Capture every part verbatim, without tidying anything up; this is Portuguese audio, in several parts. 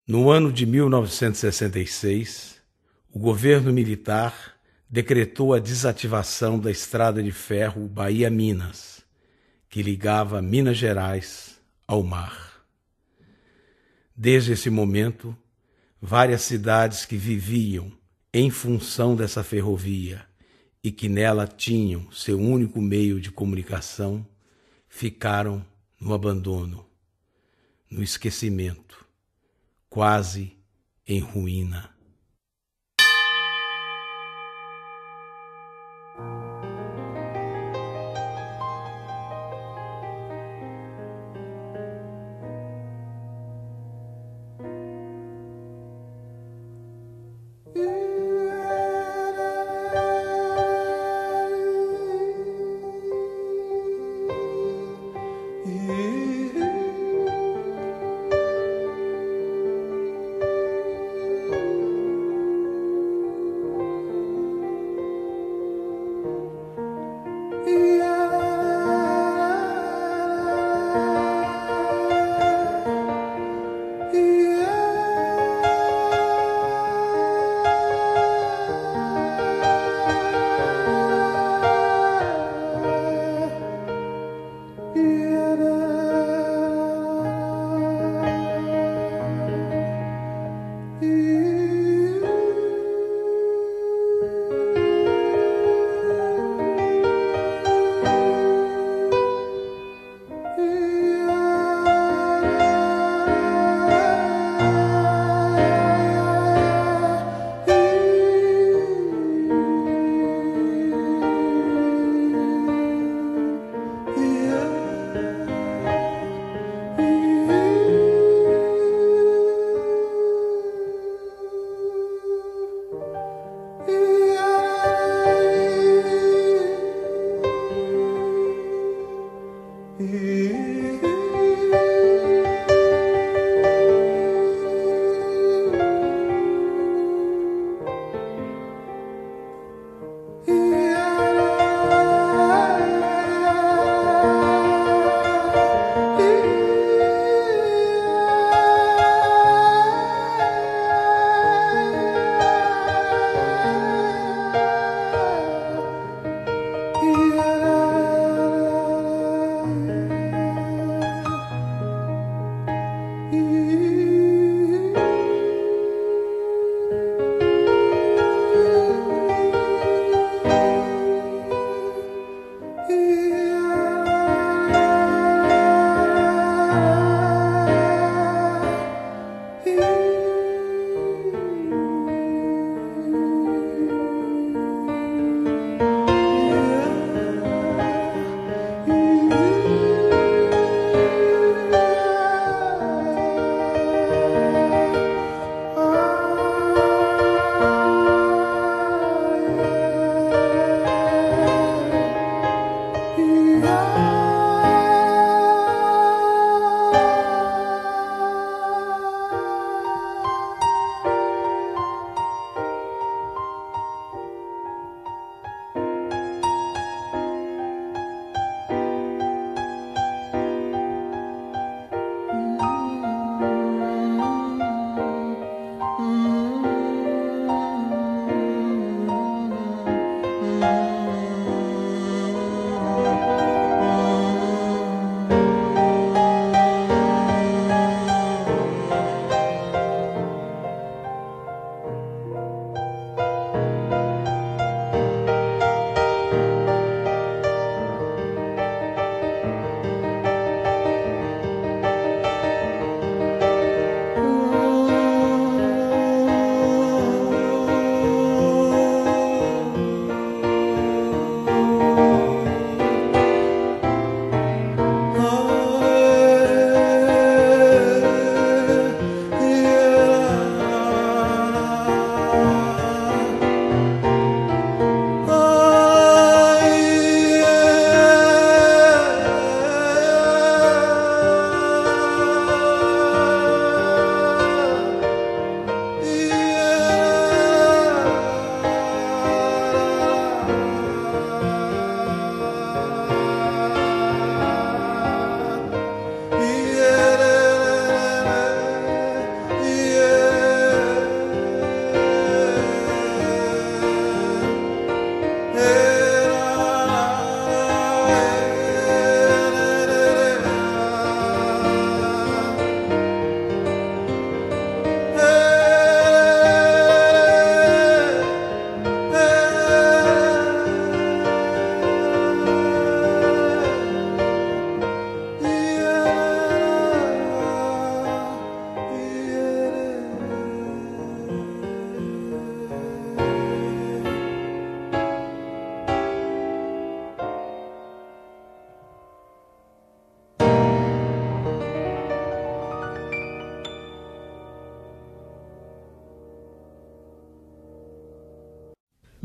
No ano de mil novecentos e sessenta e seis, o governo militar decretou a desativação da estrada de ferro Bahia-Minas, que ligava Minas Gerais ao mar. Desde esse momento, várias cidades que viviam em função dessa ferrovia e que nela tinham seu único meio de comunicação, ficaram no abandono, no esquecimento, quase em ruína.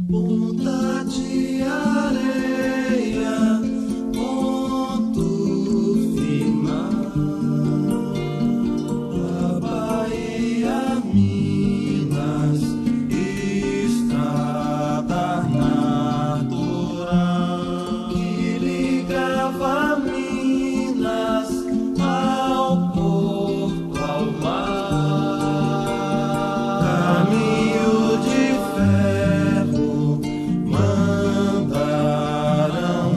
Ponta de areia, ponto final. Da Bahia, Minas, estrada natural que ligava Minas ao porto, ao mar. Caminho de ferro mandaram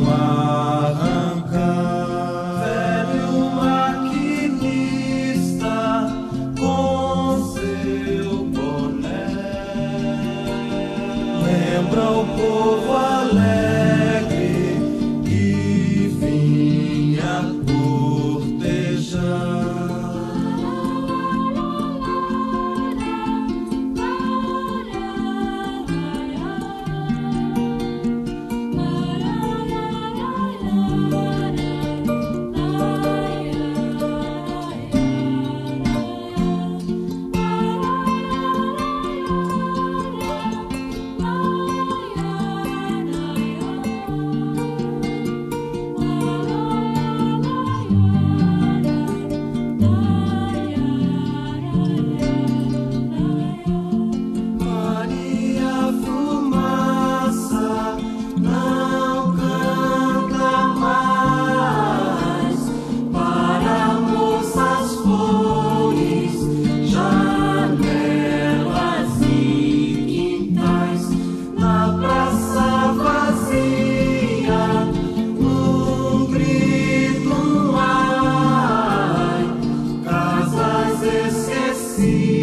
arrancar. Velho maquinista com seu boné lembra o povo alegre que vinha cortejar. Maria Fumaça não canta mais para moças, flores, janelas e quintais. Na praça vazia, um grito, um ai, casas esquecidas.